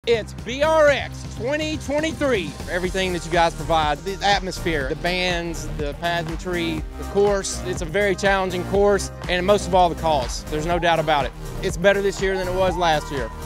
It's BRX 2023. Everything that you guys provide, the atmosphere, the bands, the pageantry, the course. It's a very challenging course, and most of all, the cause. There's no doubt about it. It's better this year than it was last year.